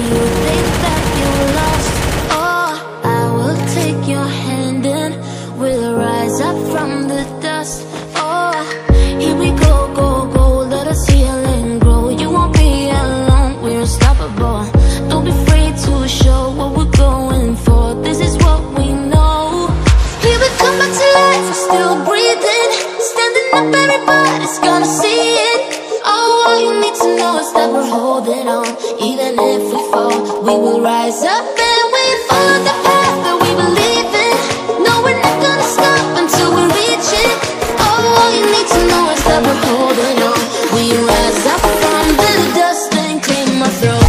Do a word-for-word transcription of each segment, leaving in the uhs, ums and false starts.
you think that you're lost. Oh, I will take your hand and we'll rise up from the dust. Oh, here we go, go, go, let us heal and grow. You won't be alone, we're unstoppable. Don't be afraid to show what we're going for. This is what we know. Here we come back to life, we're still breathing. Standing up, everybody's gonna see it. Oh, all you need to know is that we're holding on. Even if we fall, we will rise up and we follow the path that we believe in. No, we're not gonna stop until we reach it. Oh, all you need to know is that we're holding on. We rise up from the dust and clean my throat.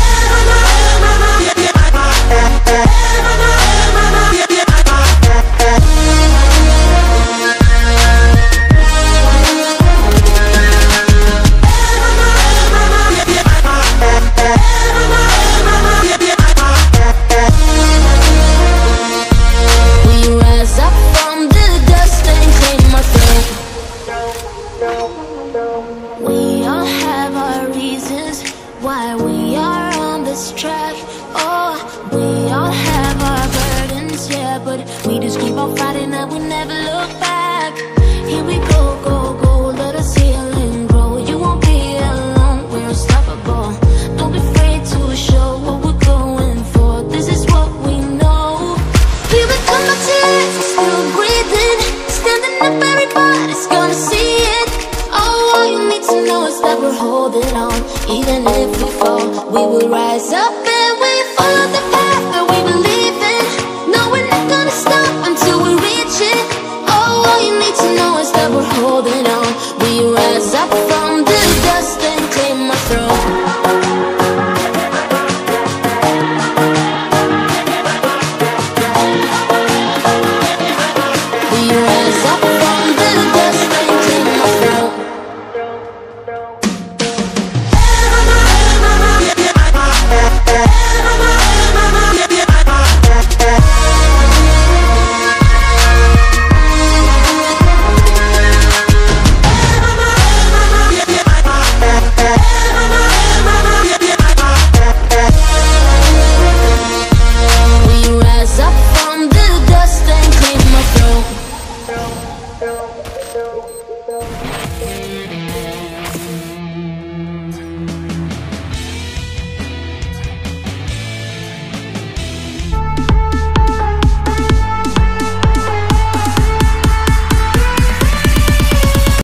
We all have our reasons why we are on this track. Oh, we all have our burdens, yeah, but we just keep on fighting and we never look back. Here we go, go, go, let us heal and grow. You won't be alone, we're unstoppable. Don't be afraid to show what we're going for. This is what we know. Here we come back to life, we're still breathing. Standing up, everybody's gonna see it. Oh, all you need to know is that we're holding on. Even if we fall, we will rise up and